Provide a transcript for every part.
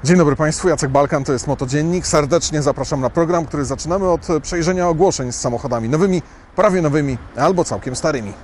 Dzień dobry Państwu, Jacek Balkan, to jest Motodziennik. Serdecznie zapraszam na program, który zaczynamy od przejrzenia ogłoszeń z samochodami nowymi, prawie nowymi albo całkiem starymi.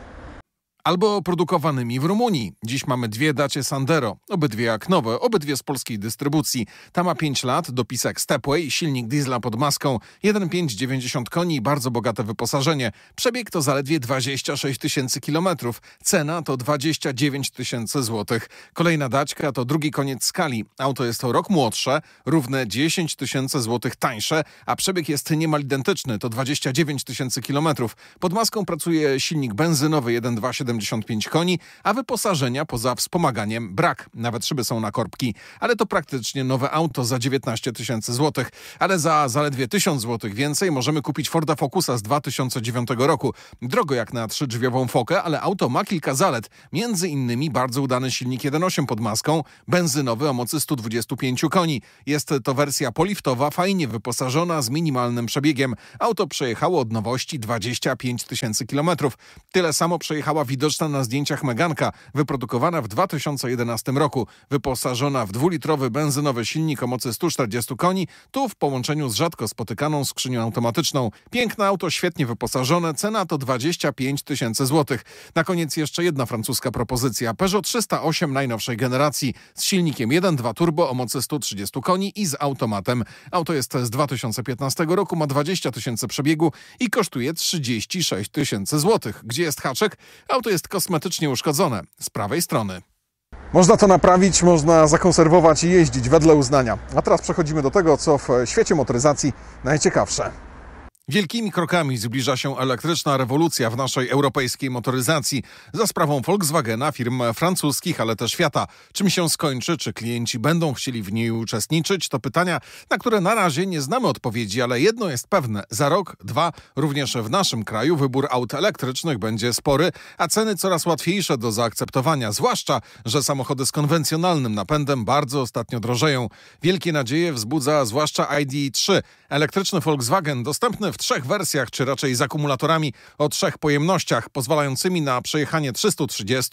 Albo produkowanymi w Rumunii. Dziś mamy dwie Dacie Sandero, obydwie jak nowe, obydwie z polskiej dystrybucji. Ta ma 5 lat, dopisek Stepway, silnik diesla pod maską, 1,5-90 koni i bardzo bogate wyposażenie. Przebieg to zaledwie 26 tysięcy kilometrów. Cena to 29 tysięcy złotych. Kolejna Daćka to drugi koniec skali. Auto jest o rok młodsze, równe 10 tysięcy złotych tańsze, a przebieg jest niemal identyczny, to 29 tysięcy kilometrów. Pod maską pracuje silnik benzynowy 1,2-75 koni, a wyposażenia poza wspomaganiem brak. Nawet szyby są na korbki. Ale to praktycznie nowe auto za 19 tysięcy złotych. Ale za zaledwie 1000 złotych więcej możemy kupić Forda Focusa z 2009 roku. Drogo jak na 3-drzwiową fokę, ale auto ma kilka zalet. Między innymi bardzo udany silnik 1.8 pod maską, benzynowy o mocy 125 koni. Jest to wersja poliftowa, fajnie wyposażona, z minimalnym przebiegiem. Auto przejechało od nowości 25 tysięcy kilometrów. Tyle samo przejechała widoczna na zdjęciach Meganka, wyprodukowana w 2011 roku. Wyposażona w 2-litrowy benzynowy silnik o mocy 140 koni, tu w połączeniu z rzadko spotykaną skrzynią automatyczną. Piękne auto, świetnie wyposażone, cena to 25 tysięcy złotych. Na koniec jeszcze jedna francuska propozycja. Peugeot 308 najnowszej generacji z silnikiem 1.2 turbo o mocy 130 koni i z automatem. Auto jest z 2015 roku, ma 20 tysięcy przebiegu i kosztuje 36 tysięcy złotych. Gdzie jest haczyk? Auto jest kosmetycznie uszkodzone z prawej strony. Można to naprawić, można zakonserwować i jeździć wedle uznania. A teraz przechodzimy do tego, co w świecie motoryzacji najciekawsze. Wielkimi krokami zbliża się elektryczna rewolucja w naszej europejskiej motoryzacji za sprawą Volkswagena, firm francuskich, ale też Fiata. Czym się skończy? Czy klienci będą chcieli w niej uczestniczyć? To pytania, na które na razie nie znamy odpowiedzi, ale jedno jest pewne. Za rok, 2, również w naszym kraju wybór aut elektrycznych będzie spory, a ceny coraz łatwiejsze do zaakceptowania. Zwłaszcza, że samochody z konwencjonalnym napędem bardzo ostatnio drożeją. Wielkie nadzieje wzbudza zwłaszcza ID.3. Elektryczny Volkswagen dostępny w 3 wersjach, czy raczej z akumulatorami o 3 pojemnościach, pozwalającymi na przejechanie 330,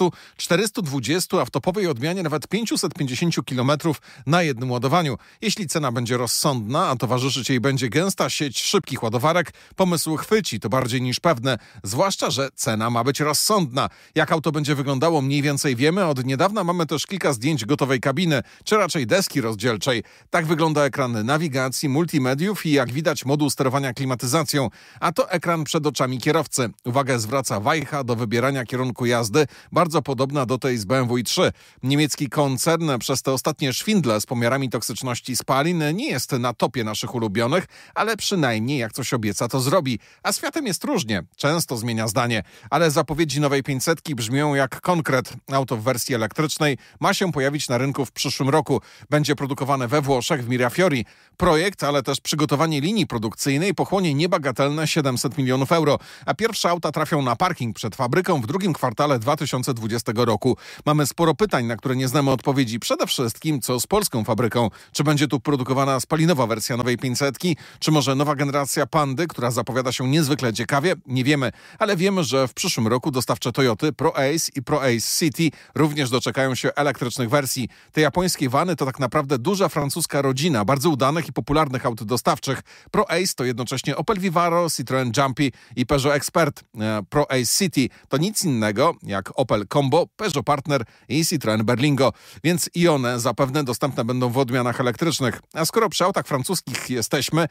420, a w topowej odmianie nawet 550 km na jednym ładowaniu. Jeśli cena będzie rozsądna, a towarzyszyć jej będzie gęsta sieć szybkich ładowarek, pomysł chwyci, to bardziej niż pewne. Zwłaszcza, że cena ma być rozsądna. Jak auto będzie wyglądało, mniej więcej wiemy. Od niedawna mamy też kilka zdjęć gotowej kabiny, czy raczej deski rozdzielczej. Tak wygląda ekran nawigacji, multimediów i jak widać moduł sterowania klimatyzacją, a to ekran przed oczami kierowcy. Uwagę zwraca wajcha do wybierania kierunku jazdy, bardzo podobna do tej z BMW i3. Niemiecki koncern przez te ostatnie szwindle z pomiarami toksyczności spalin nie jest na topie naszych ulubionych, ale przynajmniej jak coś obieca, to zrobi. A z Fiatem jest różnie, często zmienia zdanie, ale zapowiedzi nowej 500 brzmią jak konkret. Auto w wersji elektrycznej ma się pojawić na rynku w przyszłym roku. Będzie produkowane we Włoszech w Mirafiori. Projekt, ale też przygotowanie linii produkcyjnej pochłonie niebagatelne 700 milionów euro, a pierwsze auta trafią na parking przed fabryką w drugim kwartale 2020 roku. Mamy sporo pytań, na które nie znamy odpowiedzi. Przede wszystkim, co z polską fabryką? Czy będzie tu produkowana spalinowa wersja nowej 500? Czy może nowa generacja Pandy, która zapowiada się niezwykle ciekawie? Nie wiemy, ale wiemy, że w przyszłym roku dostawcze Toyoty ProAce i ProAce City również doczekają się elektrycznych wersji. Te japońskie vany to tak naprawdę duża francuska rodzina bardzo udanych i popularnych aut dostawczych. ProAce to jednocześnie Opel Vivaro, Citroën Jumpy i Peugeot Expert. ProAce City to nic innego jak Opel Combo, Peugeot Partner i Citroën Berlingo, więc i one zapewne dostępne będą w odmianach elektrycznych. A skoro przy autach francuskich jesteśmy,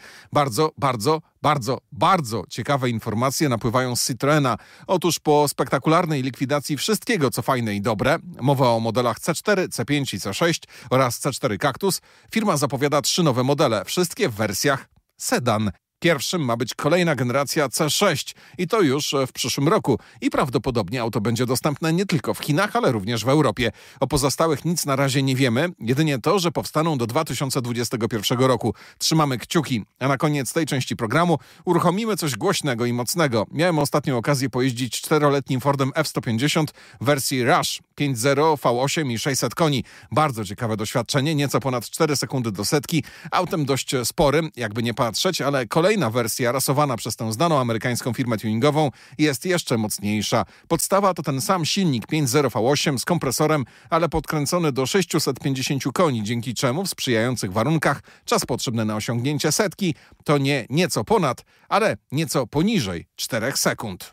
bardzo ciekawe informacje napływają z Citroena. Otóż po spektakularnej likwidacji wszystkiego, co fajne i dobre, mowa o modelach C4, C5 i C6 oraz C4 Cactus, firma zapowiada 3 nowe modele, wszystkie w wersjach sedan. Pierwszym ma być kolejna generacja C6 i to już w przyszłym roku. I prawdopodobnie auto będzie dostępne nie tylko w Chinach, ale również w Europie. O pozostałych nic na razie nie wiemy, jedynie to, że powstaną do 2021 roku. Trzymamy kciuki. A na koniec tej części programu uruchomimy coś głośnego i mocnego. Miałem ostatnią okazję pojeździć 4-letnim Fordem F-150 w wersji Rush. 5.0, V8 i 600 koni. Bardzo ciekawe doświadczenie, nieco ponad 4 sekundy do setki. Autem dość sporym, jakby nie patrzeć, ale kolejna wersja rasowana przez tę znaną amerykańską firmę tuningową jest jeszcze mocniejsza. Podstawa to ten sam silnik 5.0 V8 z kompresorem, ale podkręcony do 650 koni, dzięki czemu w sprzyjających warunkach czas potrzebny na osiągnięcie setki to nie nieco ponad, ale nieco poniżej 4 sekund.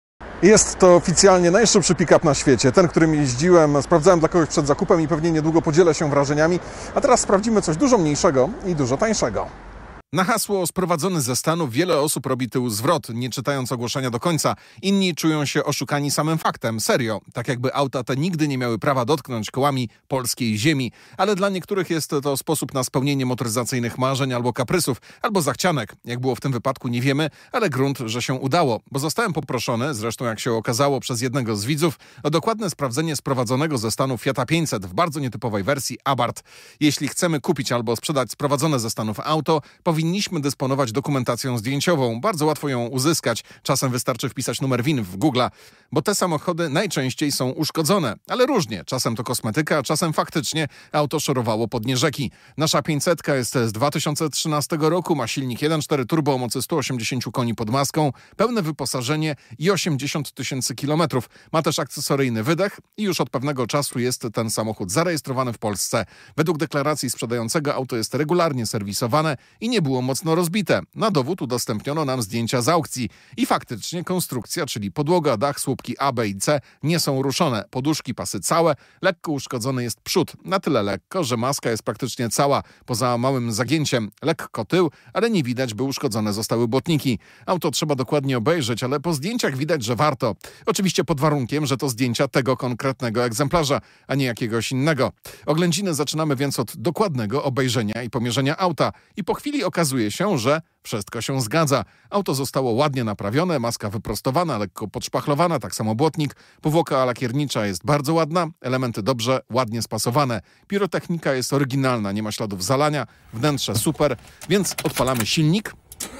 Jest to oficjalnie najszybszy pick-up na świecie. Ten, którym jeździłem, sprawdzałem dla kogoś przed zakupem i pewnie niedługo podzielę się wrażeniami. A teraz sprawdzimy coś dużo mniejszego i dużo tańszego. Na hasło sprowadzony ze Stanów wiele osób robi tył zwrot, nie czytając ogłoszenia do końca. Inni czują się oszukani samym faktem, serio. Tak jakby auta te nigdy nie miały prawa dotknąć kołami polskiej ziemi. Ale dla niektórych jest to sposób na spełnienie motoryzacyjnych marzeń albo kaprysów, albo zachcianek. Jak było w tym wypadku nie wiemy, ale grunt, że się udało. Bo zostałem poproszony, zresztą jak się okazało przez jednego z widzów, o dokładne sprawdzenie sprowadzonego ze Stanów Fiata 500 w bardzo nietypowej wersji Abarth. Jeśli chcemy kupić albo sprzedać sprowadzone ze Stanów auto, powinniśmy dysponować dokumentacją zdjęciową. Bardzo łatwo ją uzyskać. Czasem wystarczy wpisać numer VIN w Google, bo te samochody najczęściej są uszkodzone, ale różnie. Czasem to kosmetyka, a czasem faktycznie auto szorowało po dnie rzeki. Nasza 500 jest z 2013 roku, ma silnik 1.4 turbo o mocy 180 koni pod maską, pełne wyposażenie i 80 000 kilometrów. Ma też akcesoryjny wydech i już od pewnego czasu jest ten samochód zarejestrowany w Polsce. Według deklaracji sprzedającego auto jest regularnie serwisowane i nie było mocno rozbite. Na dowód udostępniono nam zdjęcia z aukcji. I faktycznie konstrukcja, czyli podłoga, dach, słupki A, B i C nie są ruszone. Poduszki, pasy całe. Lekko uszkodzony jest przód. Na tyle lekko, że maska jest praktycznie cała, poza małym zagięciem. Lekko tył, ale nie widać, by uszkodzone zostały błotniki. Auto trzeba dokładnie obejrzeć, ale po zdjęciach widać, że warto. Oczywiście pod warunkiem, że to zdjęcia tego konkretnego egzemplarza, a nie jakiegoś innego. Oględziny zaczynamy więc od dokładnego obejrzenia i pomierzenia auta. I po chwili okazuje się, że wszystko się zgadza. Auto zostało ładnie naprawione, maska wyprostowana, lekko podszpachlowana, tak samo błotnik. Powłoka lakiernicza jest bardzo ładna, elementy dobrze, ładnie spasowane. Pirotechnika jest oryginalna, nie ma śladów zalania, wnętrze super, więc odpalamy silnik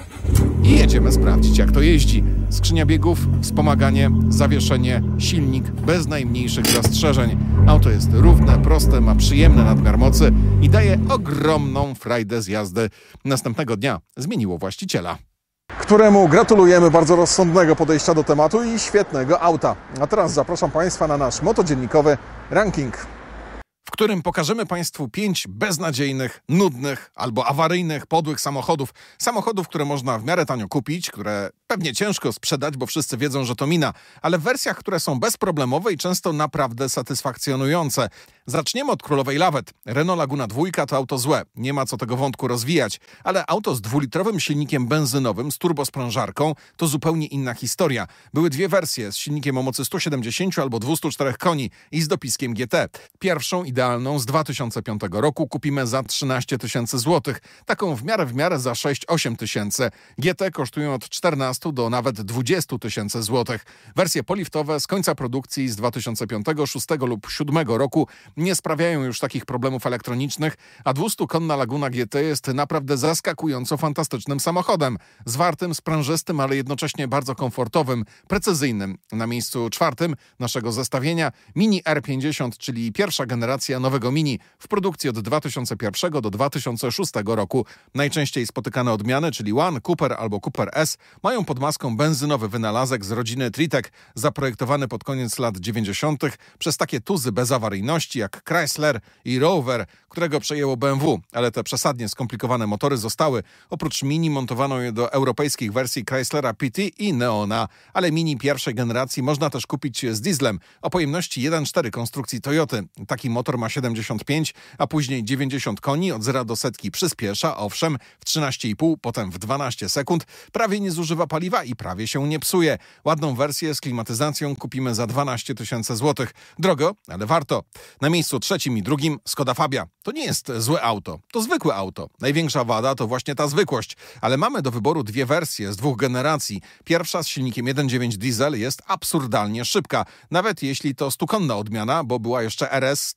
i jedziemy sprawdzić, jak to jeździ. Skrzynia biegów, wspomaganie, zawieszenie, silnik bez najmniejszych zastrzeżeń. Auto jest równe, proste, ma przyjemny nadmiar mocy i daje ogromną frajdę z jazdy. Następnego dnia zmieniło właściciela, Któremu gratulujemy bardzo rozsądnego podejścia do tematu i świetnego auta. A teraz zapraszam Państwa na nasz motodziennikowy ranking, w którym pokażemy Państwu 5 beznadziejnych, nudnych albo awaryjnych, podłych samochodów. Samochodów, które można w miarę tanio kupić, które pewnie ciężko sprzedać, bo wszyscy wiedzą, że to mina, ale w wersjach, które są bezproblemowe i często naprawdę satysfakcjonujące. Zaczniemy od królowej lawet. Renault Laguna 2 to auto złe, nie ma co tego wątku rozwijać, ale auto z 2-litrowym silnikiem benzynowym z turbosprężarką to zupełnie inna historia. Były dwie wersje z silnikiem o mocy 170 albo 204 koni i z dopiskiem GT. Pierwszą idealną z 2005 roku kupimy za 13 000 złotych, taką w miarę za 6-8 tysięcy. GT kosztują od 14 do nawet 20 000 złotych. Wersje poliftowe z końca produkcji z 2005, 2006 lub 2007 roku nie sprawiają już takich problemów elektronicznych, a 200-konna Laguna GT jest naprawdę zaskakująco fantastycznym samochodem. Zwartym, sprężystym, ale jednocześnie bardzo komfortowym, precyzyjnym. Na miejscu 4 naszego zestawienia Mini R50, czyli pierwsza generacja nowego Mini w produkcji od 2001 do 2006 roku. Najczęściej spotykane odmiany, czyli One, Cooper albo Cooper S, mają pod maską benzynowy wynalazek z rodziny Tritec, zaprojektowany pod koniec lat 90. przez takie tuzy bez awaryjności jak Chrysler i Rover, którego przejęło BMW, ale te przesadnie skomplikowane motory zostały. Oprócz Mini montowano je do europejskich wersji Chryslera PT i Neona, ale Mini pierwszej generacji można też kupić z dieslem o pojemności 1.4 konstrukcji Toyoty. Taki motor ma 75, a później 90 koni, od 0 do setki przyspiesza, owszem, w 13,5, potem w 12 sekund, prawie nie zużywa paliwa i prawie się nie psuje. Ładną wersję z klimatyzacją kupimy za 12 000 złotych. Drogo, ale warto. Na miejscu 3 i 2 Skoda Fabia. To nie jest złe auto, to zwykłe auto. Największa wada to właśnie ta zwykłość, ale mamy do wyboru dwie wersje z 2 generacji. Pierwsza z silnikiem 1.9 diesel jest absurdalnie szybka, nawet jeśli to 100-konna odmiana, bo była jeszcze RS 130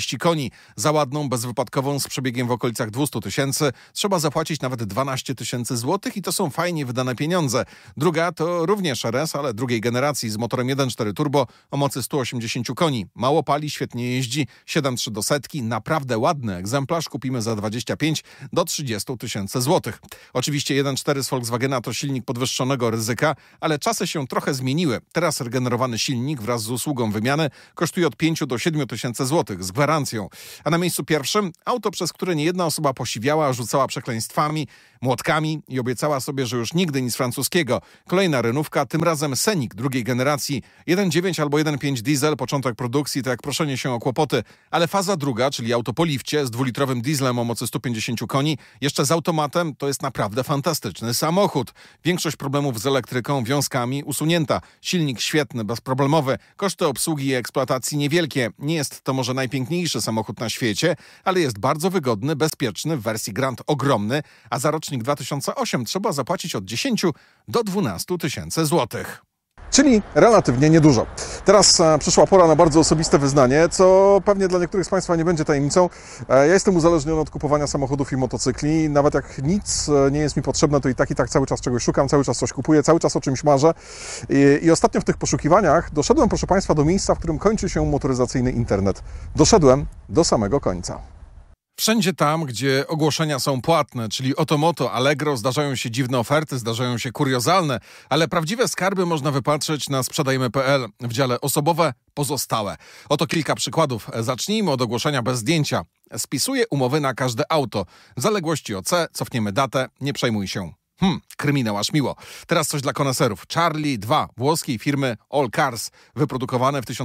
140 koni. Za ładną, bezwypadkową z przebiegiem w okolicach 200 000 trzeba zapłacić nawet 12 000 złotych i to są fajnie wydane pieniądze. Druga to również RS, ale drugiej generacji z motorem 1.4 turbo o mocy 180 koni. Mało pali, świetnie jeździ, 7.3 do setki. Naprawdę ładny egzemplarz kupimy za 25 do 30 000 złotych. Oczywiście 1.4 z Volkswagena to silnik podwyższonego ryzyka, ale czasy się trochę zmieniły. Teraz regenerowany silnik wraz z usługą wymiany kosztuje od 5 do 7 000 złotych z gwarancją. A na miejscu pierwszym auto, przez które niejedna osoba posiwiała, rzucała przekleństwami, młotkami i obiecała sobie, że już nigdy nic francuskiego. Kolejna renówka, tym razem Scenic drugiej generacji. 1.9 albo 1.5 diesel, początek produkcji to jak proszenie się o kłopoty, ale faza druga, czyli auto po lifcie z 2-litrowym dieslem o mocy 150 koni, jeszcze z automatem, to jest naprawdę fantastyczny samochód. Większość problemów z elektryką, wiązkami usunięta. Silnik świetny, bezproblemowy. Koszty obsługi i eksploatacji niewielkie. Nie jest to może najpiękniejszy samochód na świecie, ale jest bardzo wygodny, bezpieczny, w wersji Grand ogromny, a za rocznik 2008 trzeba zapłacić od 10 do 12 000 złotych. Czyli relatywnie niedużo. Teraz przyszła pora na bardzo osobiste wyznanie, co pewnie dla niektórych z Państwa nie będzie tajemnicą. Ja jestem uzależniony od kupowania samochodów i motocykli. Nawet jak nic nie jest mi potrzebne, to i tak cały czas czegoś szukam, cały czas coś kupuję, cały czas o czymś marzę. I ostatnio w tych poszukiwaniach doszedłem, proszę Państwa, do miejsca, w którym kończy się motoryzacyjny internet. Doszedłem do samego końca. Wszędzie tam, gdzie ogłoszenia są płatne, czyli Otomoto, Allegro, zdarzają się dziwne oferty, zdarzają się kuriozalne, ale prawdziwe skarby można wypatrzeć na sprzedajmy.pl w dziale osobowe pozostałe. Oto kilka przykładów. Zacznijmy od ogłoszenia bez zdjęcia. Spisuję umowy na każde auto. W zaległości OC, cofniemy datę, nie przejmuj się. Kryminał aż miło. Teraz coś dla koneserów. Charlie 2 włoskiej firmy All Cars, wyprodukowane w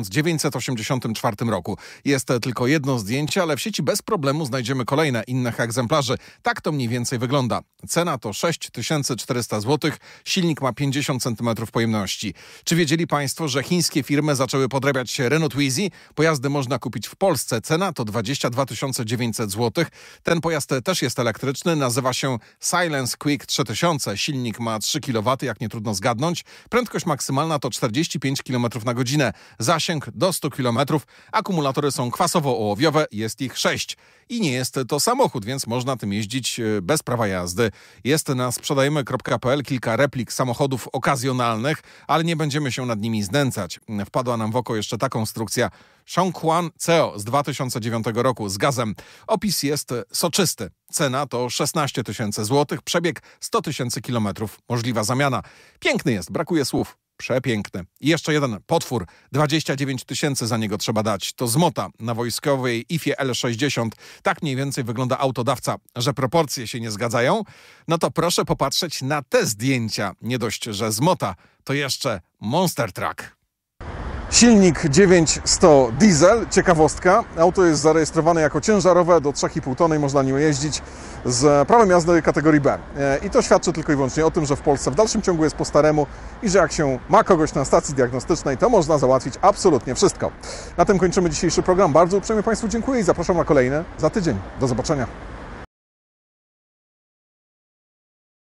1984 roku. Jest tylko jedno zdjęcie, ale w sieci bez problemu znajdziemy kolejne innych egzemplarzy. Tak to mniej więcej wygląda. Cena to 6400 zł, silnik ma 50 cm pojemności. Czy wiedzieli Państwo, że chińskie firmy zaczęły podrabiać się Renault Twizy? Pojazdy można kupić w Polsce. Cena to 22 900 zł. Ten pojazd też jest elektryczny, nazywa się Silence Quick 3000. Silnik ma 3 kW, jak nie trudno zgadnąć. Prędkość maksymalna to 45 km na godzinę. Zasięg do 100 km. Akumulatory są kwasowo-ołowiowe, jest ich 6. I nie jest to samochód, więc można tym jeździć bez prawa jazdy. Jest na sprzedajmy.pl kilka replik samochodów okazjonalnych, ale nie będziemy się nad nimi znęcać. Wpadła nam w oko jeszcze ta konstrukcja Shonghuan CEO z 2009 roku z gazem. Opis jest soczysty. Cena to 16 000 zł, przebieg 100 000 km. Możliwa zamiana. Piękny jest, brakuje słów. Przepiękny. I jeszcze jeden potwór. 29 000 za niego trzeba dać. To z Mota na wojskowej IFie L60. Tak mniej więcej wygląda autodawca. Że proporcje się nie zgadzają? No to proszę popatrzeć na te zdjęcia. Nie dość, że z Mota, to jeszcze Monster Truck. Silnik 9100 diesel, ciekawostka. Auto jest zarejestrowane jako ciężarowe, do 3,5 tony można nim jeździć z prawem jazdy kategorii B. I to świadczy tylko i wyłącznie o tym, że w Polsce w dalszym ciągu jest po staremu i że jak się ma kogoś na stacji diagnostycznej, to można załatwić absolutnie wszystko. Na tym kończymy dzisiejszy program. Bardzo uprzejmie Państwu dziękuję i zapraszam na kolejny za tydzień. Do zobaczenia.